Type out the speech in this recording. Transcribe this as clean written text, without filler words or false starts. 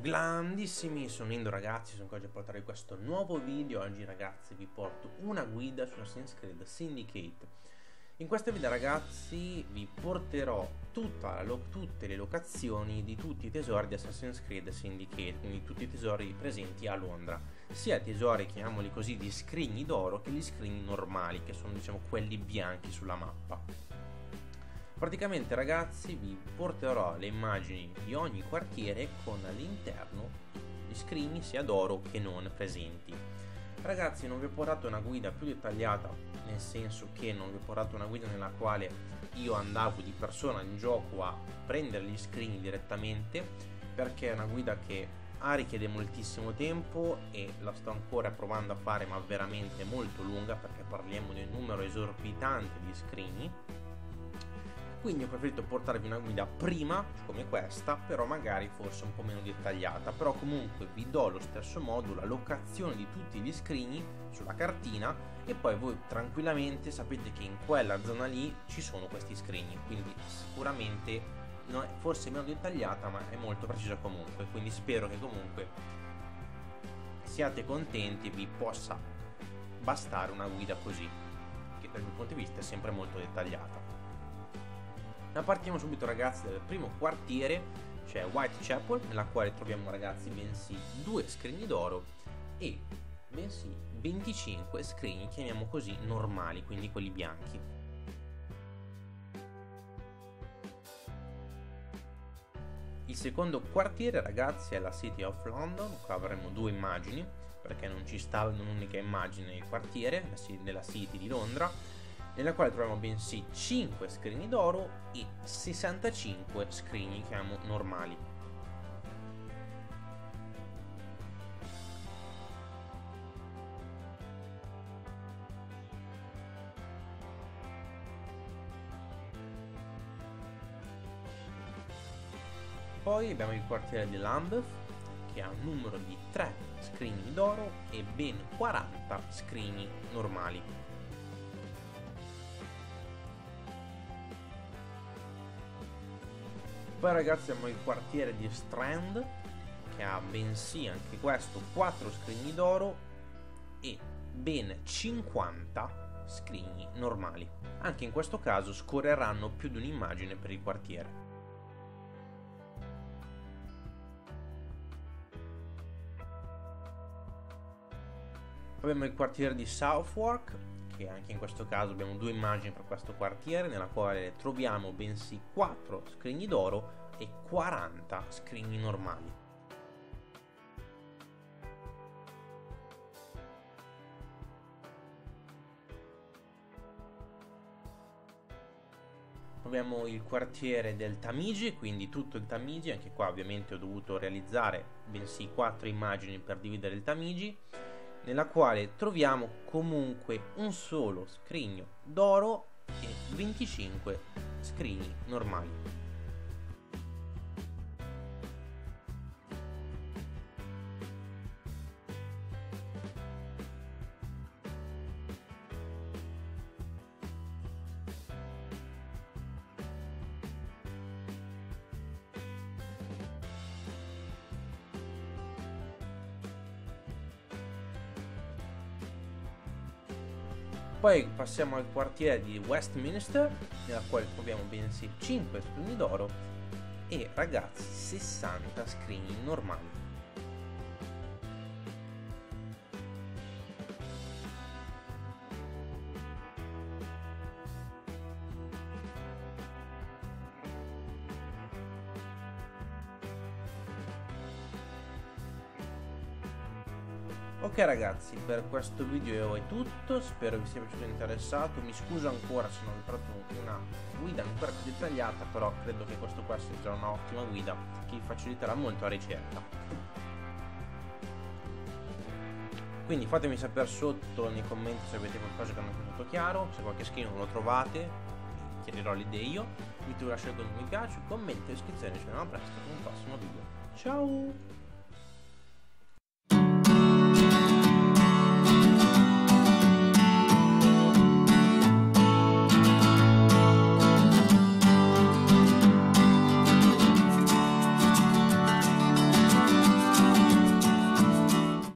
Ciao grandissimi, sono Indo ragazzi, sono qui oggi a portarvi questo nuovo video. Oggi ragazzi vi porto una guida su Assassin's Creed Syndicate. In questa video ragazzi vi porterò tutte le locazioni di tutti i tesori di Assassin's Creed Syndicate, quindi tutti i tesori presenti a Londra, sia i tesori, chiamiamoli così, di scrigni d'oro che gli scrigni normali, che sono diciamo quelli bianchi sulla mappa. Praticamente ragazzi vi porterò le immagini di ogni quartiere con all'interno gli scrigni sia d'oro che non presenti. Ragazzi, non vi ho portato una guida più dettagliata, nel senso che non vi ho portato una guida nella quale io andavo di persona in gioco a prendere gli scrigni direttamente, perché è una guida che richiede moltissimo tempo e la sto ancora provando a fare, ma veramente molto lunga, perché parliamo di un numero esorbitante di scrigni. Quindi ho preferito portarvi una guida prima come questa, però magari forse un po' meno dettagliata, però comunque vi do allo stesso modo la locazione di tutti gli scrigni sulla cartina e poi voi tranquillamente sapete che in quella zona lì ci sono questi scrigni, quindi sicuramente non è forse meno dettagliata ma è molto precisa comunque, quindi spero che comunque siate contenti e vi possa bastare una guida così, che dal mio punto di vista è sempre molto dettagliata. Ma partiamo subito ragazzi dal primo quartiere, cioè Whitechapel, nella quale troviamo ragazzi bensì 2 scrigni d'oro e bensì 25 scrigni, chiamiamo così, normali, quindi quelli bianchi. Il secondo quartiere ragazzi è la City of London. Qua avremo 2 immagini, perché non ci sta un'unica immagine nel quartiere della City di Londra, nella quale troviamo bensì 5 scrigni d'oro e 65 scrigni, chiamiamo, normali. Poi abbiamo il quartiere di Lambeth, che ha un numero di 3 scrigni d'oro e ben 40 scrigni normali. Poi ragazzi abbiamo il quartiere di Strand, che ha bensì anche questo 4 scrigni d'oro e ben 50 scrigni normali. Anche in questo caso scorreranno più di un'immagine per il quartiere. Abbiamo il quartiere di Southwark, che anche in questo caso abbiamo 2 immagini per questo quartiere, nella quale troviamo bensì 4 scrigni d'oro e 40 scrigni normali. Abbiamo il quartiere del Tamigi, quindi tutto il Tamigi. Anche qua ovviamente ho dovuto realizzare bensì 4 immagini per dividere il Tamigi, nella quale troviamo comunque un solo scrigno d'oro e 25 scrigni normali. Poi passiamo al quartiere di Westminster, nella quale troviamo bensì 5 scrigni d'oro e ragazzi 60 scrigni normali. Ok ragazzi, per questo video è tutto, spero vi sia piaciuto e interessato. Mi scuso ancora se non vi ho portato una guida ancora più dettagliata, però credo che questo qua sia già un'ottima guida che vi faciliterà molto la ricerca. Quindi fatemi sapere sotto nei commenti se avete qualcosa che non è tutto chiaro, se qualche scrigno non lo trovate, vi chiarirò le idee io. Vi lascio con un mi piace, un commento e iscrizione, ci vediamo presto con un prossimo video. Ciao!